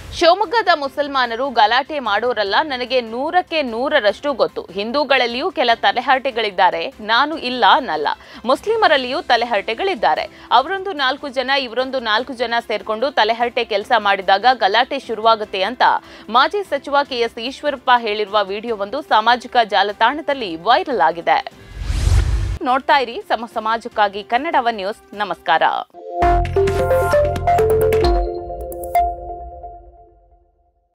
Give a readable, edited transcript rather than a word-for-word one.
ಶಿವಮೊಗ್ಗದ ಮುಸಲ್ಮಾನರು ಗಲಾಟೆ ಮಾಡೋರಲ್ಲ, ನನಗೆ 100ಕ್ಕೆ 100ರಷ್ಟು ಗೊತ್ತು. ಹಿಂದೂಗಳಲ್ಲಿಯೂ ಕೆಲ ತಲೆಹರಟೆಗಳಿದ್ದಾರೆ, ನಾನು ಇಲ್ಲ ಅನ್ನಲ್ಲ. ಮುಸ್ಲಿಮರಲ್ಲಿಯೂ ತಲೆಹರಟೆಗಳಿದ್ದಾರೆ. ಅವರೊಂದು 4 ಜನ ಇವರೊಂದು 4 ಜನ ಸೇರ್ಕೊಂಡು ತಲೆಹರಟೆ ಕೆಲಸ ಮಾಡಿದಾಗ ಗಲಾಟೆ ಶುರುವಾಗುತ್ತೆ ಅಂತ ಮಾಜಿ ಸಚಿವ ಕೆಎಸ್ ಈಶ್ವರಪ್ಪ ಹೇಳಿರುವ ವಿಡಿಯೋವೊಂದು ಸಾಮಾಜಿಕ ಜಾಲತಾಣದಲ್ಲಿ ವೈರಲ್ ಆಗಿದೆ. ನೋಡ್ತಾ ಇರಿ ಸಮಾಜಕ್ಕಾಗಿ ಕನ್ನಡ ನ್ಯೂಸ್. ನಮಸ್ಕಾರ.